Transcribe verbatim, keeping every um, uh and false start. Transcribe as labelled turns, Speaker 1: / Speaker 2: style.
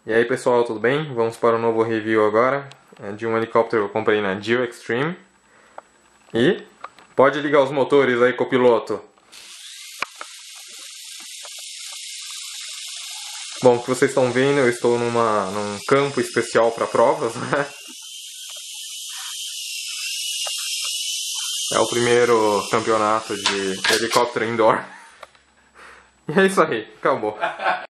Speaker 1: E aí pessoal, tudo bem? Vamos para um novo review agora de um helicóptero que eu comprei na Geo Extreme. E pode ligar os motores aí, copiloto. Bom, o que vocês estão vendo, eu estou numa, num campo especial para provas, né? É o primeiro campeonato de helicóptero indoor. E é isso aí, acabou.